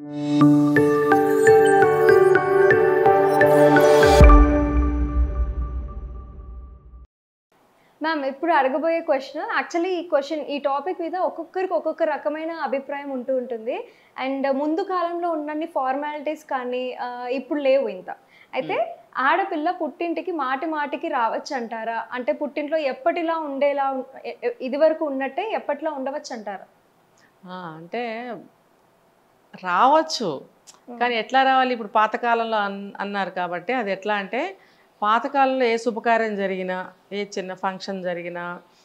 Ma'am ఇప్పుడు అడగబోయే question actually ఈ టాపిక్ మీద ఒక్కొక్కరికి ఒక్కొక్క రకమైన అభిప్రాయం ఉంటుంది. అండ్ ముందు కాలంలో ఉన్నన్ని ఫార్మాలిటీస్ కానీ ఇప్పుడు లేవు ఇంత. అయితే ఆడపిల్ల పుట్టింటికి మాటి మాటికి రావచ్చు అంటారా? అంటే పుట్టింట్లో ఎప్పటిలా ఉండేలా ఇదివరకు ఉన్నట్టే ఎప్పటిలా ఉండవచ్చు అంటారా? అంటే రావచ్చు, కానీ ఎట్లా రావాలి? ఇప్పుడు పాతకాలంలో అన్నారు కాబట్టి అది ఎట్లా అంటే, పాతకాలంలో ఏ శుభకార్యం జరిగినా, ఏ చిన్న ఫంక్షన్ జరిగినా,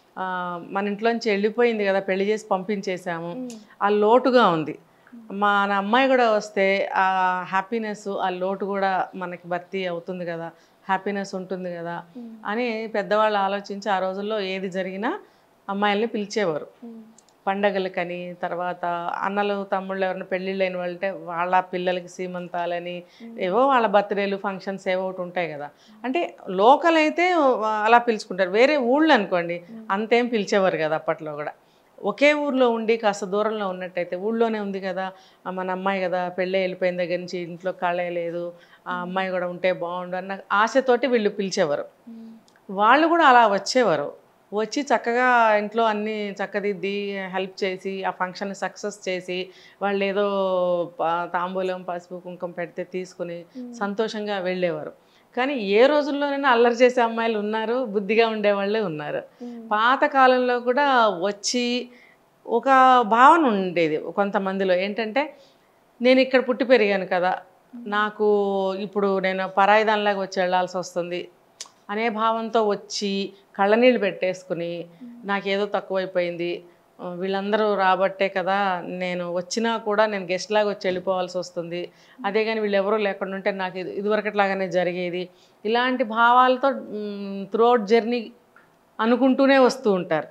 మన ఇంట్లోంచి వెళ్ళిపోయింది కదా, పెళ్లి చేసి పంపించేసాము, ఆ లోటుగా ఉంది. మన అమ్మాయి కూడా వస్తే ఆ హ్యాపీనెస్, ఆ లోటు కూడా మనకి భర్తీ అవుతుంది కదా, హ్యాపీనెస్ ఉంటుంది కదా అని పెద్దవాళ్ళు ఆలోచించి ఆ రోజుల్లో ఏది జరిగినా అమ్మాయిల్ని పిలిచేవారు. పండగలకని, తర్వాత అన్నలు తమ్ముళ్ళు ఎవరైనా పెళ్ళిళ్ళు అయిన వాళ్ళంటే వాళ్ళ పిల్లలకి సీమంతాలని, ఏవో వాళ్ళ బర్త్డేలు ఫంక్షన్స్ ఏవో ఒకటి ఉంటాయి కదా. అంటే లోకల్ అయితే అలా పిలుచుకుంటారు. వేరే ఊళ్ళు అనుకోండి అంతేం పిలిచేవారు కదా అప్పట్లో కూడా. ఒకే ఊర్లో ఉండి కాస్త దూరంలో ఉన్నట్టయితే, ఊళ్ళోనే ఉంది కదా మన అమ్మాయి కదా, పెళ్ళే వెళ్ళిపోయిన దగ్గర నుంచి ఇంట్లో ఖాళీ లేదు, ఆ అమ్మాయి కూడా ఉంటే బాగుండు అన్న ఆశతోటి వీళ్ళు పిలిచేవారు. వాళ్ళు కూడా అలా వచ్చేవారు. వచ్చి చక్కగా ఇంట్లో అన్నీ చక్కదిద్ది హెల్ప్ చేసి ఆ ఫంక్షన్ సక్సెస్ చేసి, వాళ్ళు ఏదో తాంబూలం పసుపు కుంకుమ పెడితే తీసుకుని సంతోషంగా వెళ్ళేవారు. కానీ ఏ రోజుల్లోనైనా అల్లరి చేసే అమ్మాయిలు ఉన్నారు, బుద్ధిగా ఉండేవాళ్ళే ఉన్నారు. పాతకాలంలో కూడా వచ్చి ఒక భావన ఉండేది కొంతమందిలో, ఏంటంటే నేను ఇక్కడ పుట్టి పెరిగాను కదా, నాకు ఇప్పుడు నేను పరాయిదానిలాగా వచ్చి వెళ్ళాల్సి వస్తుంది అనే భావంతో వచ్చి కళ్ళనీళ్ళు పెట్టేసుకుని, నాకేదో తక్కువైపోయింది, వీళ్ళందరూ రాబట్టే కదా నేను వచ్చినా కూడా నేను గెస్ట్ లాగా వచ్చి వెళ్ళిపోవాల్సి వస్తుంది, అదే కానీ వీళ్ళు ఎవరూ లేకుండా ఉంటే నాకు ఇదివరకట్లాగానే జరిగేది, ఇలాంటి భావాలతో త్రూఅవుట్ జర్నీ అనుకుంటూనే వస్తూ ఉంటారు.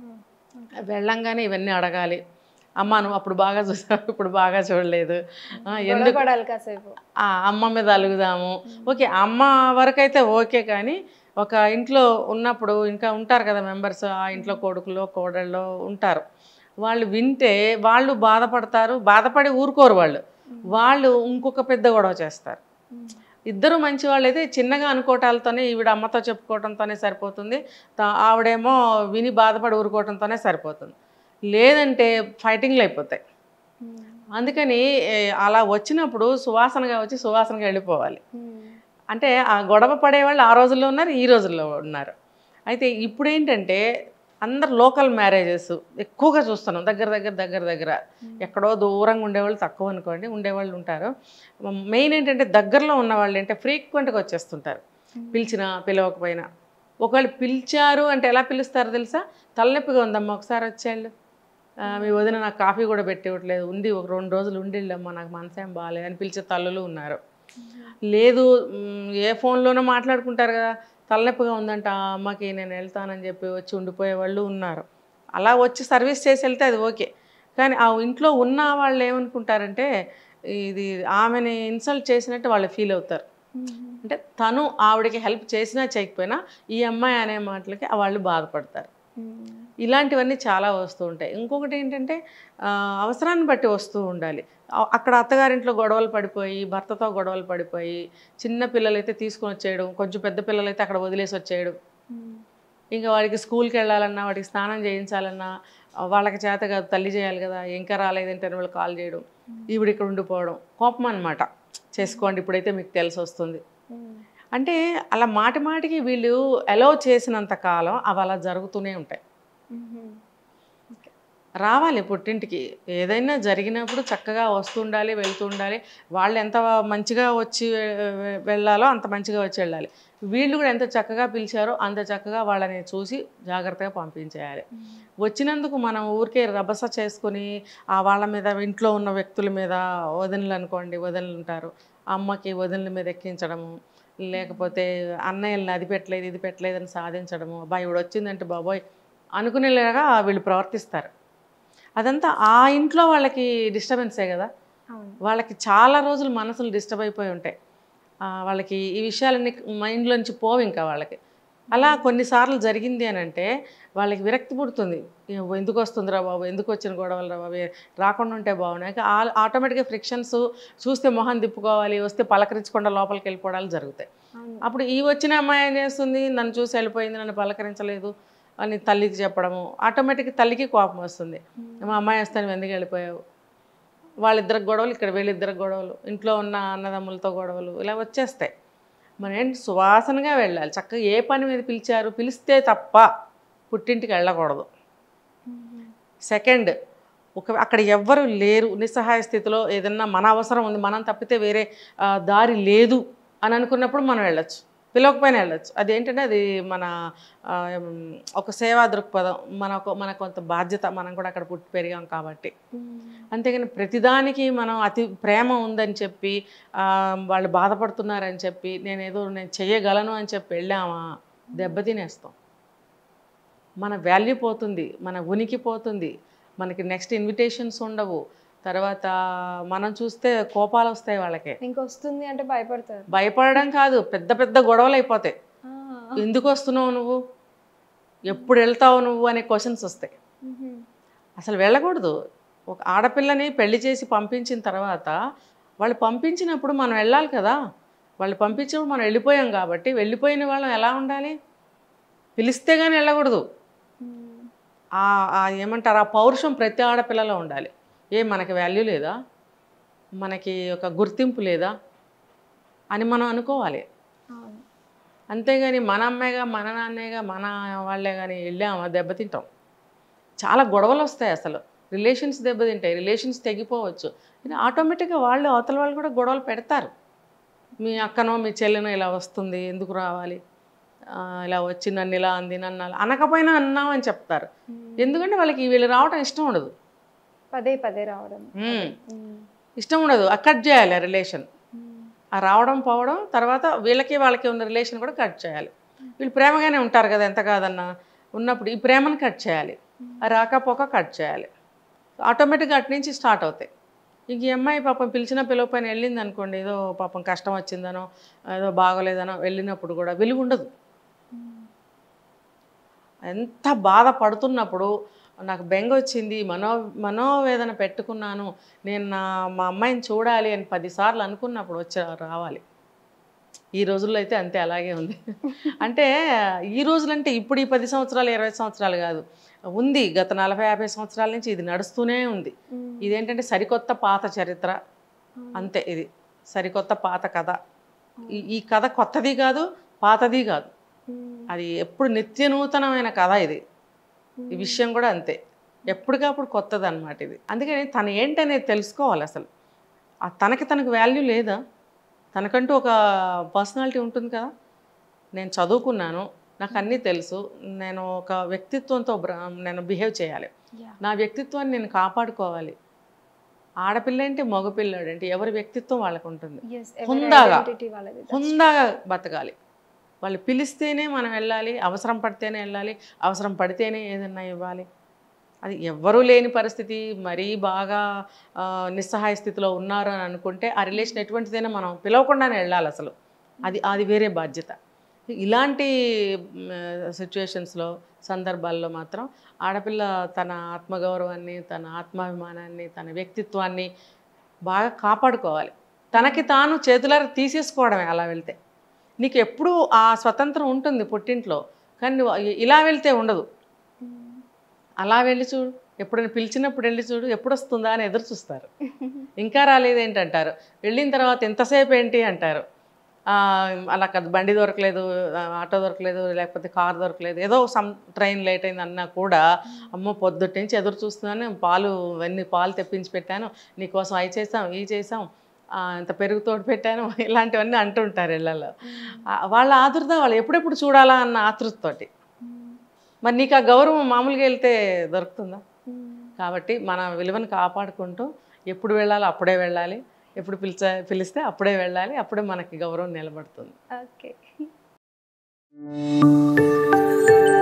వెళ్ళంగానే ఇవన్నీ అడగాలి, అమ్మ నువ్వు అప్పుడు బాగా చూసావు ఇప్పుడు బాగా చూడలేదు, ఎందుకు అమ్మ మీద అలుగుదాము. ఓకే, అమ్మ వరకైతే ఓకే, కానీ ఒక ఇంట్లో ఉన్నప్పుడు ఇంకా ఉంటారు కదా మెంబర్స్, ఆ ఇంట్లో కొడుకులో కోడళ్ళో ఉంటారు, వాళ్ళు వింటే వాళ్ళు బాధపడతారు, బాధపడి ఊరుకోరు, వాళ్ళు ఇంకొక పెద్ద గొడవ చేస్తారు. ఇద్దరు మంచి వాళ్ళు అయితే చిన్నగా అనుకోవటాలతోనే, ఈవిడ అమ్మతో చెప్పుకోవడంతోనే సరిపోతుంది, ఆవిడేమో విని బాధపడి ఊరుకోవడంతోనే సరిపోతుంది, లేదంటే ఫైటింగ్లు అయిపోతాయి. అందుకని అలా వచ్చినప్పుడు సువాసనగా వచ్చి సువాసనగా వెళ్ళిపోవాలి. అంటే ఆ గొడవ పడేవాళ్ళు ఆ రోజుల్లో ఉన్నారు, ఈ రోజుల్లో ఉన్నారు. అయితే ఇప్పుడు ఏంటంటే అందరు లోకల్ మ్యారేజెస్ ఎక్కువగా చూస్తున్నాం, దగ్గర ఎక్కడో దూరంగా ఉండేవాళ్ళు తక్కువ అనుకోండి, ఉండేవాళ్ళు ఉంటారు. మెయిన్ ఏంటంటే దగ్గరలో ఉన్నవాళ్ళు అంటే ఫ్రీక్వెంట్గా వచ్చేస్తుంటారు, పిలిచినా పిలవకపోయినా. ఒకవేళ పిలిచారు అంటే ఎలా పిలుస్తారో తెలుసా? తలనొప్పిగా ఉందమ్మా ఒకసారి వచ్చేళ్ళు, మీ వదిన నాకు కాఫీ కూడా పెట్టివ్వట్లేదు, ఉండి ఒక 2 రోజులు ఉండిళ్ళమ్మా నాకు మనసేం బాగాలేదు అని పిలిచే తల్లులు ఉన్నారు. లేదు ఏ ఫోన్లోనో మాట్లాడుకుంటారు కదా, తలనొప్పిగా ఉందంట అమ్మకి నేను వెళ్తానని చెప్పి వచ్చి ఉండిపోయే వాళ్ళు ఉన్నారు. అలా వచ్చి సర్వీస్ చేసి వెళ్తే అది ఓకే, కానీ ఆ ఇంట్లో ఉన్న వాళ్ళు ఏమనుకుంటారంటే ఇది ఆమెని ఇన్సల్ట్ చేసినట్టు వాళ్ళు ఫీల్ అవుతారు. అంటే తను ఆవిడకి హెల్ప్ చేసినా చేయకపోయినా ఈ అమ్మాయి అనే మాటలకి వాళ్ళు బాధపడతారు. ఇలాంటివన్నీ చాలా వస్తూ ఉంటాయి. ఇంకొకటి ఏంటంటే అవసరాన్ని బట్టి వస్తూ ఉండాలి. అక్కడ అత్తగారింట్లో గొడవలు పడిపోయి, భర్తతో గొడవలు పడిపోయి, చిన్న పిల్లలైతే తీసుకొని వచ్చేయడం, కొంచెం పెద్ద పిల్లలైతే అక్కడ వదిలేసి వచ్చేయడం, ఇంకా వాడికి స్కూల్కి వెళ్ళాలన్నా, వాడికి స్నానం చేయించాలన్నా వాళ్ళకి చేత కాదు, తల్లి చేయాలి కదా, ఇంకా రాలేదంటే వాళ్ళు కాల్ చేయడం, ఈవిడ ఇక్కడ ఉండిపోవడం, కోపం అనమాట, చేసుకోండి ఇప్పుడైతే మీకు తెలిసి వస్తుంది అంటే. అలా మాటి మాటికి వీళ్ళు అలౌ చేసినంత కాలం అవి అలా జరుగుతూనే ఉంటాయి. రావాలి పుట్టింటికి, ఏదైనా జరిగినప్పుడు చక్కగా వస్తూ ఉండాలి, వెళ్తూ ఉండాలి. వాళ్ళు ఎంత మంచిగా వచ్చి వెళ్ళాలో అంత మంచిగా వచ్చి వెళ్ళాలి. వీళ్ళు కూడా ఎంత చక్కగా పిలిచారో అంత చక్కగా వాళ్ళని చూసి జాగ్రత్తగా పంపించేయాలి. వచ్చినందుకు మనం ఊరికే రభస చేసుకుని వాళ్ళ మీద, ఇంట్లో ఉన్న వ్యక్తుల మీద, వదినలు అనుకోండి, వదినలు ఉంటారు, అమ్మకి వదినల మీద ఎక్కించడము, లేకపోతే అన్నయ్యలని అది పెట్టలేదు ఇది పెట్టలేదని సాధించడము, అబ్బాయి ఇవిడ వచ్చిందంటే బాబోయ్ అనుకునేలాగా వీళ్ళు ప్రవర్తిస్తారు. అదంతా ఆ ఇంట్లో వాళ్ళకి డిస్టర్బెన్సే కదా, వాళ్ళకి చాలా రోజులు మనసులు డిస్టర్బ్ అయిపోయి ఉంటాయి. వాళ్ళకి ఈ విషయాలన్నీ మైండ్లోంచి పోవు ఇంకా వాళ్ళకి. అలా కొన్నిసార్లు జరిగింది అని అంటే వాళ్ళకి విరక్తి పుడుతుంది. ఎందుకు వస్తుందిరా బాబు, ఎందుకు వచ్చిన గొడవలు రా బాబు, రాకుండా ఉంటే బాగున్నాయి. ఆటోమేటిక్గా ఫ్రిక్షన్స్, చూస్తే మొహం తిప్పుకోవాలి, వస్తే పలకరించకుండా లోపలికి వెళ్ళిపోవడాలు జరుగుతాయి. అప్పుడు ఈ వచ్చిన అమ్మాయి ఏం చేస్తుంది, నన్ను చూసి వెళ్ళిపోయింది, నన్ను పలకరించలేదు అని తల్లికి చెప్పడము, ఆటోమేటిక్గా తల్లికి కోపం వస్తుంది. మా అమ్మాయి వస్తే నువ్వు ఎందుకు వెళ్ళిపోయావు, వాళ్ళిద్దరికి గొడవలు, ఇక్కడ వీళ్ళిద్దరికి గొడవలు, ఇంట్లో ఉన్న అన్నదమ్ములతో గొడవలు, ఇలా వచ్చేస్తాయి. మనం ఏంటి సువాసనగా వెళ్ళాలి. చక్కగా ఏ పని మీద పిలిచారు, పిలిస్తే తప్ప పుట్టింటికి వెళ్ళకూడదు. సెకండ్, అక్కడ ఎవ్వరు లేరు, నిస్సహాయ స్థితిలో ఏదన్నా మన అవసరం ఉంది, మనం తప్పితే వేరే దారి లేదు అని అనుకున్నప్పుడు మనం వెళ్ళొచ్చు, పిలవకపోయినా వెళ్ళొచ్చు. అదేంటంటే అది మన ఒక సేవా దృక్పథం, మన కొంత బాధ్యత, మనం కూడా అక్కడ పుట్టి పెరిగాం కాబట్టి. అంతేగాని ప్రతిదానికి మనం అతి ప్రేమ ఉందని చెప్పి వాళ్ళు బాధపడుతున్నారని చెప్పి నేను చెయ్యగలను అని చెప్పి వెళ్ళామా, దెబ్బతినేస్తాం. మన వాల్యూ పోతుంది, మన ఉనికి పోతుంది, మనకి నెక్స్ట్ ఇన్విటేషన్స్ ఉండవు. తర్వాత మనం చూస్తే కోపాలు వస్తాయి వాళ్ళకి. ఇంకొస్తుంది అంటే భయపడతారు. భయపడడం కాదు, పెద్ద పెద్ద గొడవలు అయిపోతాయి. ఎందుకు వస్తున్నావు నువ్వు, ఎప్పుడు వెళ్తావు నువ్వు అనే క్వశ్చన్స్ వస్తాయి. అసలు వెళ్ళకూడదు. ఒక ఆడపిల్లని పెళ్లి చేసి పంపించిన తర్వాత వాళ్ళు పంపించినప్పుడు మనం వెళ్ళాలి కదా. వాళ్ళు పంపించినప్పుడు మనం వెళ్ళిపోయాం కాబట్టి, వెళ్ళిపోయిన వాళ్ళం ఎలా ఉండాలి, పిలిస్తే కానీ వెళ్ళకూడదు. ఏమంటారు, ఆ పౌరుషం ప్రతి ఆడపిల్లలో ఉండాలి. మనకి వాల్యూ లేదా, మనకి ఒక గుర్తింపు లేదా అని మనం అనుకోవాలి. అంతేగాని మన అమ్మాయిగా, మన నాన్నేగా, మన వాళ్ళే కానీ వెళ్ళామా దెబ్బతింటాం. చాలా గొడవలు వస్తాయి, అసలు రిలేషన్స్ దెబ్బతింటాయి, రిలేషన్స్ తెగిపోవచ్చు. ఆటోమేటిక్గా అవతల వాళ్ళు కూడా గొడవలు పెడతారు. మీ అక్కనో మీ చెల్లెనో ఇలా వస్తుంది, ఎందుకు రావాలి, ఇలా వచ్చి నన్ను ఇలా అంది, నన్ను అలా అనకపోయినా అన్నామని చెప్తారు. ఎందుకంటే వాళ్ళకి వీళ్ళు రావడం ఇష్టం ఉండదు, పదే పదే రావడం ఇష్టం ఉండదు. కట్ చేయాలి ఆ రిలేషన్, ఆ రావడం పోవడం. తర్వాత వాళ్ళకి ఉన్న రిలేషన్ కూడా కట్ చేయాలి. వీళ్ళు ప్రేమగానే ఉంటారు కదా, ఎంత కాదన్నా ఉన్నప్పుడు ఈ ప్రేమను కట్ చేయాలి, రాకపోక కట్ చేయాలి. ఆటోమేటిక్గా అటు నుంచి స్టార్ట్ అవుతాయి. ఇంక ఈ అమ్మాయి పాపం పిలవపైన వెళ్ళింది అనుకోండి, ఏదో పాపం కష్టం వచ్చిందనో ఏదో బాగోలేదనో వెళ్ళినప్పుడు కూడా వెలుగు ఉండదు. ఎంత బాధపడుతున్నప్పుడు నాకు బెంగ వచ్చింది, మనోవేదన పెట్టుకున్నాను, నేను మా అమ్మాయిని చూడాలి అని 10 సార్లు అనుకున్నప్పుడు రావాలి. ఈ రోజుల్లో అయితే అంతే, అలాగే ఉంది. అంటే ఈ రోజులంటే ఇప్పుడు ఈ 10 సంవత్సరాలు 20 సంవత్సరాలు కాదు, ఉంది. గత 40-50 సంవత్సరాల నుంచి ఇది నడుస్తూనే ఉంది. ఇదేంటంటే సరికొత్త పాత చరిత్ర అంతే. ఇది సరికొత్త పాత కథ. ఈ కథ కొత్తది కాదు, పాతది కాదు, అది ఎప్పుడు నిత్య నూతనమైన కథ. ఇది ఈ విషయం కూడా అంతే, ఎప్పటికప్పుడు కొత్తది అన్నమాట ఇది. అందుకని తను ఏంటనేది తెలుసుకోవాలి. అసలు తనకు వాల్యూ లేదా, తనకంటూ ఒక పర్సనాలిటీ ఉంటుంది కదా. నేను చదువుకున్నాను, నాకు అన్నీ తెలుసు, నేను ఒక వ్యక్తిత్వంతో నేను బిహేవ్ చేయాలి, నా వ్యక్తిత్వాన్ని నేను కాపాడుకోవాలి. ఆడపిల్ల ఏంటి, మగపిల్లాడు ఏంటి, ఎవరి వ్యక్తిత్వం వాళ్ళకు ఉంటుంది. హుందాగా బతకాలి. వాళ్ళు పిలిస్తేనే మనం వెళ్ళాలి, అవసరం పడితేనే వెళ్ళాలి, అవసరం పడితేనే ఏదన్నా ఇవ్వాలి. అది ఎవ్వరూ లేని పరిస్థితి, మరీ బాగా నిస్సహాయ స్థితిలో ఉన్నారు అని అనుకుంటే ఆ రిలేషన్ ఎటువంటిదైనా మనం పిలవకుండానే వెళ్ళాలి. అసలు అది వేరే బాధ్యత. ఇలాంటి సిచ్యువేషన్స్లో, సందర్భాల్లో మాత్రం ఆడపిల్ల తన ఆత్మగౌరవాన్ని, తన ఆత్మాభిమానాన్ని, తన వ్యక్తిత్వాన్ని బాగా కాపాడుకోవాలి. తనకి తాను చేతులారా తీసేసుకోవడమే అలా వెళ్తే. నీకు ఎప్పుడూ ఆ స్వతంత్రం ఉంటుంది పుట్టింట్లో, కానీ నువ్వు ఇలా వెళ్తే ఉండదు. అలా వెళ్ళి చూడు, ఎప్పుడైనా పిలిచినప్పుడు వెళ్ళి చూడు, ఎప్పుడు వస్తుందా అని ఎదురు చూస్తారు. ఇంకా రాలేదేంటంటారు, వెళ్ళిన తర్వాత ఎంతసేపు ఏంటి అంటారు. అలా కాదు, బండి దొరకలేదు, ఆటో దొరకలేదు, లేకపోతే కార్ దొరకలేదు, ఏదో ట్రైన్ లేట్ అయింది అన్నా కూడా, అమ్మో పొద్దుటి నుంచి ఎదురు చూస్తున్నాను, పాలు తెప్పించి పెట్టాను నీకోసం, అవి చేసాం ఇవి చేసాం, ఇంత పెరుగు తోడు పెట్టాను, ఇలాంటివన్నీ అంటుంటారు ఇళ్ళల్లో. వాళ్ళ ఆతృత, వాళ్ళు ఎప్పుడెప్పుడు చూడాలా అన్న ఆతృతతోటి. మరి నీకు ఆ గౌరవం మామూలుగా వెళ్తే దొరుకుతుందా? కాబట్టి మన విలువను కాపాడుకుంటూ ఎప్పుడు వెళ్ళాలో అప్పుడే వెళ్ళాలి, ఎప్పుడు పిలిస్తే అప్పుడే వెళ్ళాలి, అప్పుడే మనకి గౌరవం నిలబడుతుంది. ఓకే.